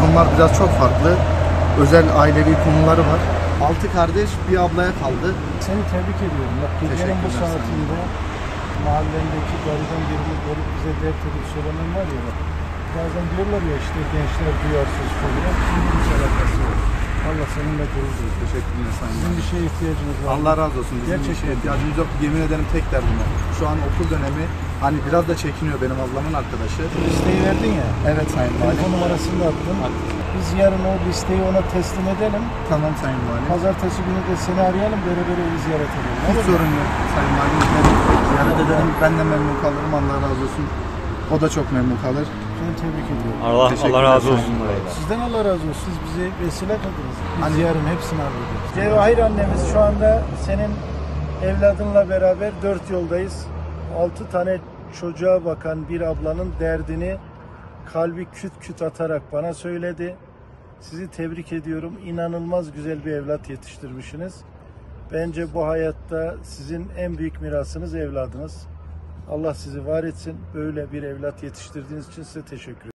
durumlar biraz çok farklı. Özel ailevi konuları var. 6 kardeş bir ablaya kaldı. Seni tebrik ediyorum. Bak gecenin bu saatinde mahallendeki gariban birini görüp bize dert edip söylemen var ya bak. Bazen diyorlar ya işte gençler duyarsız kalıyor. Şimdi hiç alakası yok. Allah seninle gurur duyuyor. Teşekkürler Sayın Sizin bir şeye ihtiyacınız var. Allah razı olsun. Bizim bir şeye ihtiyacımız yok. Yemin ederim tek derdim o. Şu an okul dönemi. Hani biraz da çekiniyor benim ablamın arkadaşı. Listeyi verdin ya. Evet Sayın Valim. Telefon numarasını da attın. Biz yarın o listeyi ona teslim edelim. Tamam Sayın Valim. Pazartesi günü de seni arayalım, beraber evi ziyaret edelim. Hiç sorun yok Sayın Valim. Ziyaret ederim. Ben de memnun kalırım. Allah razı olsun. O da çok memnun kalır. Seni tebrik ediyorum. Allah razı olsun. Sizden Allah razı olsun. Siz bize vesile kıldınız. Biz Hani- yarın hepsini hallederiz. Cevahir annemiz şu anda senin evladınla beraber 4 yoldayız. 6 tane çocuğa bakan bir ablanın derdini kalbi küt küt atarak bana söyledi. Sizi tebrik ediyorum. İnanılmaz güzel bir evlat yetiştirmişsiniz. Bence bu hayatta sizin en büyük mirasınız evladınız. Allah sizi var etsin. Böyle bir evlat yetiştirdiğiniz için size teşekkür ederim.